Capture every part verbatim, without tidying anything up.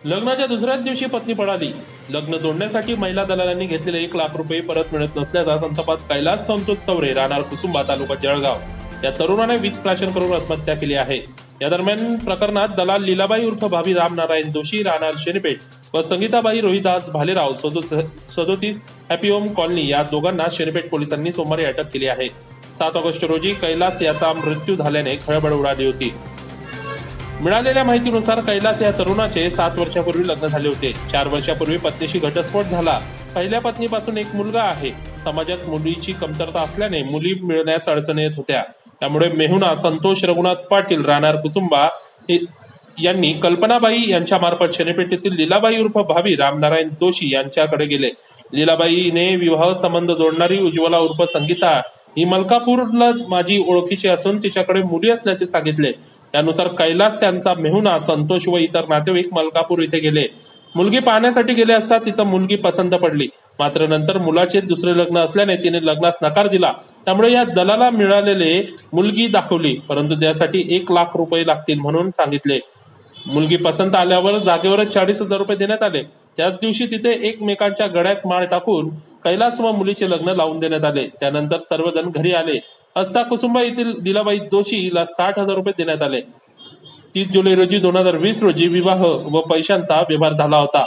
लग्नाच्या दुसऱ्याच दिवशी पत्नी पळाली. लग्न जोडण्यासाठी महिला दलालांनी घेतलेले एक लाख रुपये परत मिळत नसल्याचा संतापात कैलास संतोष चौरे राहणार कुसुंबा तालुका जळगाव या तरुणाने वीज प्राशन करून आत्महत्या केली आहे. या दरम्यान प्रकरणात दलाल लीलाबाई उर्फ भाभी रामनारायण जोशी राहणार शेनीपेठ व संगीताबाई रोहिदास भालेराव सदोतीस हॅपी होम कॉलनी या दोघांना शेनीपेठ पोलिसांनी सोमवारी अटक केली आहे. सात ऑगस्ट रोजी कैलास याचा मृत्यू झाल्याने खळबळ उडाली होती. मिळालेल्या माहितीनुसार कैलास या तरुणाचे सात वर्षापूर्वी लग्न झाले होते. चार वर्षापूर्वी पत्नीशी घटस्फोट झाला. पहिल्या पत्नीपासून एक मुलगा आहे. समाजात मुलीची कमतरता असल्याने मुली मिळण्यास अडचणी येत होत्या. त्यामुळे मेहुणा संतोष रघुनाथ पाटील राहणार कुसुंबा यांनी कल्पनाबाई यांच्या मार्फत शनीपेठेतील लीलाबाई उर्फ भाभी रामनारायण जोशी यांच्याकडे गेले. लीलाबाईने विवाह संबंध जोडणारी उज्ज्वला उर्फ संगीता ही मलकापूरला माझी ओळखीची असून तिच्याकडे मुली असल्याचे सांगितले. त्यानुसार कैलास त्यांचा मेहुणा संतोष व इतर नातेवाईक मलकापूर इथे गेले. मुलगी पाहण्यासाठी गेले असता तिथं मुलगी पसंत पडली. मात्र नंतर मुलाचे दुसरे लग्न असल्याने तिने लग्नास नकार दिला. त्यामुळे या दलाला मिळालेले मुलगी दाखवली, परंतु त्यासाठी एक लाख रुपये लागतील म्हणून सांगितले. मुलगी पसंत आल्यावर जागेवरच चाळीस हजार रुपये देण्यात आले. त्याच दिवशी तिथे एकमेकांच्या गळ्यात माळ टाकून कैलास व मुलीचे लग्न लावून देण्यात आले. त्यानंतर सर्वजण घरी आले असता कुसुंबा येथील लीलाबाई जोशी हिला साठ हजार रुपये देण्यात आले. तीस जुलै रोजी दोन हजार वीस रोजी विवाह व पैशांचा व्यवहार झाला होता.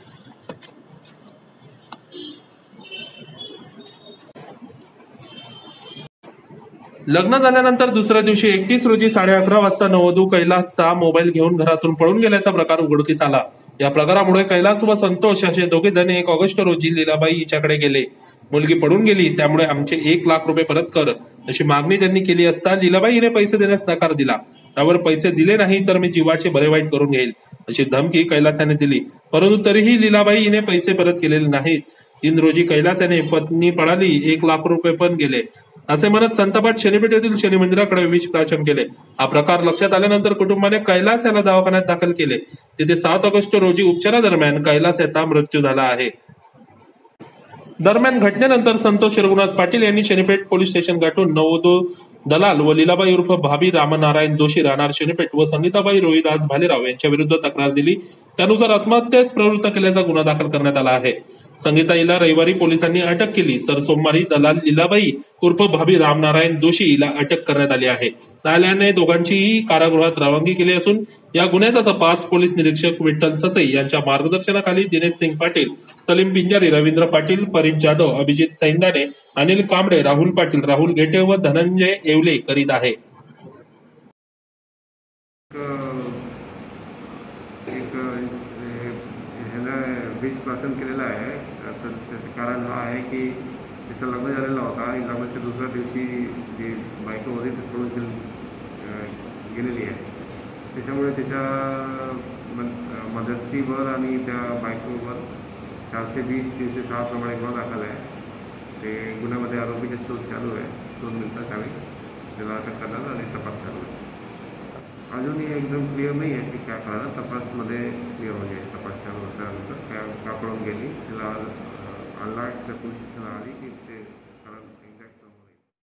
लग्न झाल्यानंतर दुसऱ्या दिवशी एकतीस रोजी साडे अकरा वाजता नववधू कैलासचा मोबाईल घेऊन घरातून पळून गेल्याचा प्रकार उघडकीस आला. या प्रकारामुळे कैलास व संतोष असे दोघे जण एक ऑगस्ट रोजी लीलाबाई हिच्याकडे गेले. मुलगी पळून गेली, त्यामुळे आमचे एक लाख रुपये परत कर अशी मागणी त्यांनी केली असता लीलाबाई हिने पैसे देण्यास नकार दिला. त्यावर पैसे दिले नाही तर मी जीवाचे बरे वाईट करून घेईल अशी धमकी कैलास याने दिली. परंतु तरीही लीलाबाई हिने पैसे परत केलेले नाहीत. तीन रोजी कैलास याने पत्नी पळाली, एक लाख रुपये पण गेले असे म्हणत संतापात शनीपेठेतील शनी मंदिराकडे विष प्राशन केले. हा प्रकार लक्षात आल्यानंतर कुटुंबाने कैलास याला दवाखान्यात दाखल केले. तिथे सात ऑगस्ट रोजी उपचारादरम्यान कैलास याचा मृत्यू झाला आहे. दरम्यान घटनेनंतर संतोष रघुनाथ पाटील यांनी शनीपेठ पोलीस स्टेशन गाठून नववधू दलाल व लीलाबाई उर्फ भाभी रामनारायण जोशी राहणार शनीपेठ व संगीताबाई रोहिदास भालेराव यांच्या विरुद्ध तक्रार दिली. त्यानुसार आत्महत्येस प्रवृत्त केल्याचा गुन्हा दाखल करण्यात आला आहे. संगीताईला रविवारी पोलिसांनी अटक केली तर सोमवारी दलाल लीलाबाई उर्फ भाभी रामनारायण जोशी हिला अटक करण्यात आली आहे. न्यायालयाने दोघांचीही कारागृहात रवानगी केली असून या गुन्ह्याचा तपास पोलीस निरीक्षक विठ्ठल ससई यांच्या मार्गदर्शनाखाली दिनेश सिंग पाटील, सलीम पिंजारी, रवींद्र पाटील, फरीद जाधव, अभिजित सैंदाने, अनिल कांबळे, राहुल पाटील, राहुल गेटे व धनंजय येवले करीत आहे. वीज प्राशन केलेलं आहे. तर त्याचं कारण हा आहे की त्याचं लग्न झालेलं होता आणि लग्नाच्या दुसऱ्या दिवशी जी बायको होती ती सोडून गेलेली आहे. त्याच्यामुळे त्याच्या मध्यस्थीवर आणि त्या बायकोवर चारशे वीस तीनशे सहा प्रमाणे गुन्हा दाखल आहे. ते गुन्ह्यामध्ये आरोपीची शोध चालू आहे. दोन मिनिटात आम्ही त्याला अटक करणार आणि तपास चालू आहे. अजूनही एकदम क्लिअर नाही आहे की काय कळलं. तपासमध्ये क्लिअर म्हणजे तपास चालू होता काय का पळून गेली तिला आणला त्या पोलीस स्टेशनला आली की ते